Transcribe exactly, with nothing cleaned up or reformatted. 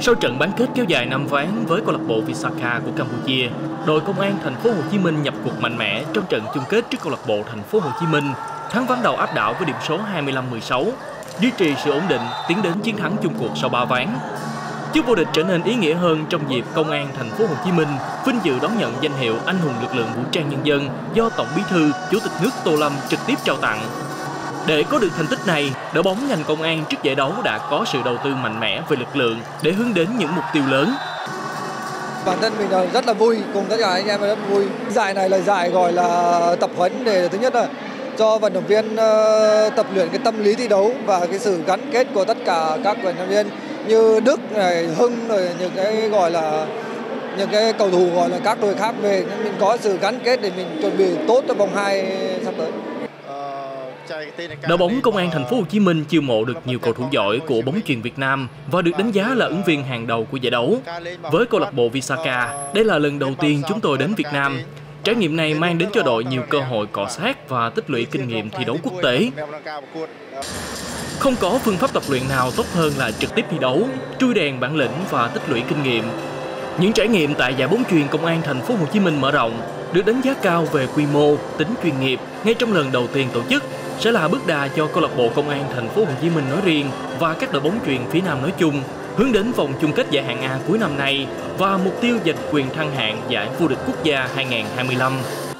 Sau trận bán kết kéo dài năm ván với câu lạc bộ Visaka của Campuchia, đội Công an Thành phố Hồ Chí Minh nhập cuộc mạnh mẽ trong trận chung kết trước câu lạc bộ Thành phố Hồ Chí Minh, thắng ván đầu áp đảo với điểm số hai mươi lăm mười sáu, duy trì sự ổn định tiến đến chiến thắng chung cuộc sau ba ván. Chức vô địch trở nên ý nghĩa hơn trong dịp Công an Thành phố Hồ Chí Minh vinh dự đón nhận danh hiệu Anh hùng lực lượng vũ trang nhân dân do Tổng Bí thư, Chủ tịch nước Tô Lâm trực tiếp trao tặng. Để có được thành tích này, đội bóng ngành công an trước giải đấu đã có sự đầu tư mạnh mẽ về lực lượng để hướng đến những mục tiêu lớn. Bản thân mình rất là vui, cùng tất cả anh em rất vui. Giải này là giải gọi là tập huấn để thứ nhất là cho vận động viên tập luyện cái tâm lý thi đấu và cái sự gắn kết của tất cả các vận động viên như Đức này, Hưng rồi những cái gọi là những cái cầu thủ gọi là các đội khác về, mình có sự gắn kết để mình chuẩn bị tốt cho vòng hai sắp tới. Đội bóng Công an Thành phố Hồ Chí Minh chiêu mộ được nhiều cầu thủ giỏi của bóng chuyền Việt Nam và được đánh giá là ứng viên hàng đầu của giải đấu. Với câu lạc bộ Visaka, đây là lần đầu tiên chúng tôi đến Việt Nam. Trải nghiệm này mang đến cho đội nhiều cơ hội cọ sát và tích lũy kinh nghiệm thi đấu quốc tế. Không có phương pháp tập luyện nào tốt hơn là trực tiếp thi đấu, trui rèn bản lĩnh và tích lũy kinh nghiệm. Những trải nghiệm tại giải bóng chuyền Công an Thành phố Hồ Chí Minh mở rộng được đánh giá cao về quy mô, tính chuyên nghiệp ngay trong lần đầu tiên tổ chức sẽ là bước đà cho câu lạc bộ Công an Thành phố Hồ Chí Minh nói riêng và các đội bóng chuyền phía Nam nói chung hướng đến vòng chung kết giải hạng A cuối năm nay và mục tiêu giành quyền thăng hạng giải vô địch quốc gia hai nghìn không trăm hai mươi lăm.